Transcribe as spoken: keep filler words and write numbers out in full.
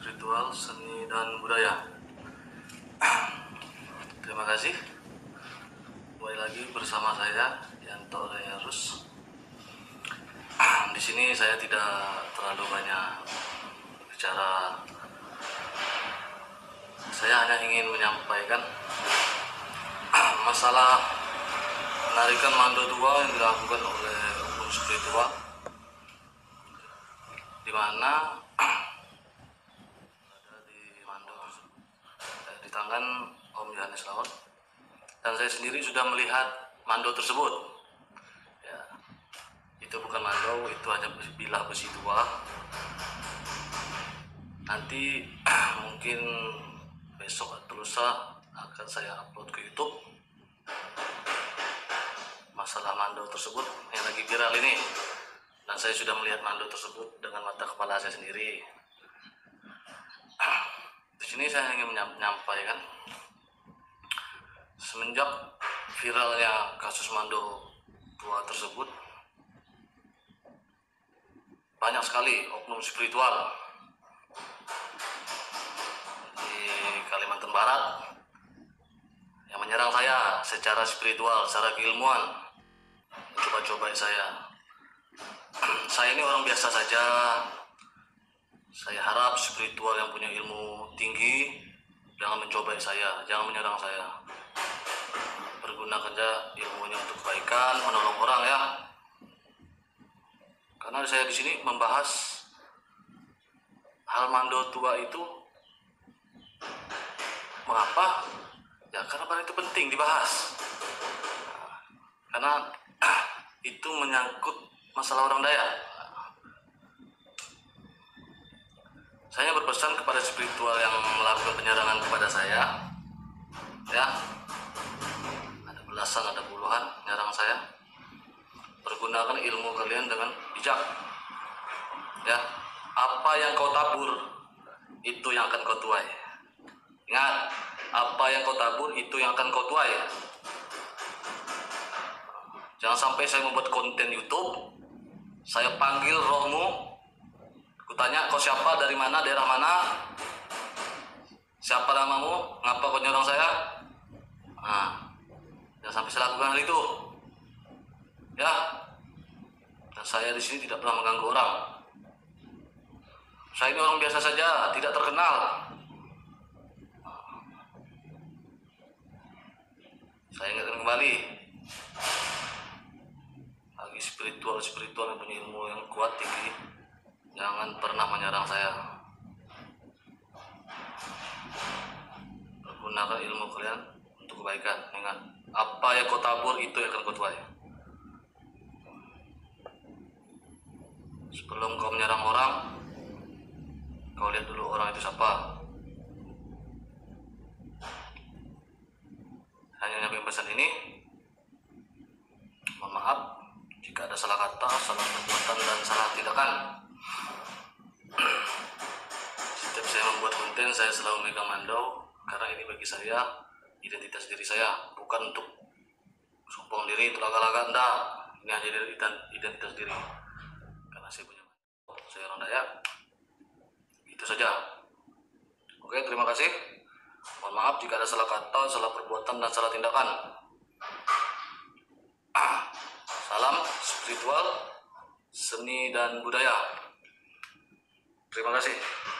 spiritual, seni, dan budaya. Terima kasih. Kembali lagi bersama saya Yanto Reyarus. Di sini saya tidak terlalu banyak bicara. Saya hanya ingin menyampaikan masalah penarikan mando tua yang dilakukan oleh oknum spiritual, di mana ada di mando di tangan Om Yohanes Laon, dan saya sendiri sudah melihat mando tersebut. Ya, itu bukan mando, itu hanya bilah besi tua. Nanti mungkin besok atau lusa akan saya upload ke YouTube masalah mando tersebut yang lagi viral ini, dan saya sudah melihat mando tersebut dengan mata kepala saya sendiri. Di sini saya ingin menyampaikan, semenjak viralnya kasus mando tua tersebut, banyak sekali oknum spiritual di Kalimantan Barat yang menyerang saya secara spiritual, secara keilmuan, coba-coba saya. Saya ini orang biasa saja. Saya harap spiritual yang punya ilmu tinggi jangan mencobai saya, jangan menyerang saya. Pergunakan saja ilmunya untuk kebaikan, menolong orang ya. Karena saya di sini membahas hal mando tua itu. Mengapa? Ya karena pada itu penting dibahas. Karena itu menyangkut masalah orang Dayak. Saya berpesan kepada spiritual yang melakukan penyerangan kepada saya, ya, ada belasan, ada puluhan menyerang saya. Pergunakan ilmu kalian dengan bijak, ya. Apa yang kau tabur, itu yang akan kau tuai. Ingat, apa yang kau tabur, itu yang akan kau tuai. Jangan sampai saya membuat konten YouTube, saya panggil rohmu, kutanya kau siapa, dari mana, daerah mana, siapa namamu, ngapa kau nyerang saya. Nah, jangan sampai saya lakukan hal itu, ya. Dan saya di sini tidak pernah mengganggu orang. Saya ini orang biasa saja, tidak terkenal. Saya ingatkan kembali, bagi spiritual-spiritual yang punya ilmu yang kuat tinggi, jangan pernah menyerang saya. Pergunakan ilmu kalian untuk kebaikan. Ingat, apa yang kau tabur, itu yang akan kau tuai. Sebelum kau menyerang orang, kau lihat dulu orang itu siapa. Hanya nyampe pesan ini. Mohon maaf jika ada salah kata, salah perbuatan, dan salah tindakan. Setiap saya membuat konten, saya selalu megang mando, karena ini bagi saya identitas diri saya, bukan untuk sombong diri, telaga-laga, enggak. Ini hanya identitas diri, karena saya punya mando, saya orang Dayak. Itu saja. Oke, terima kasih. Mohon maaf jika ada salah kata, salah perbuatan, dan salah tindakan. Salam spiritual, seni, dan budaya. Terima kasih.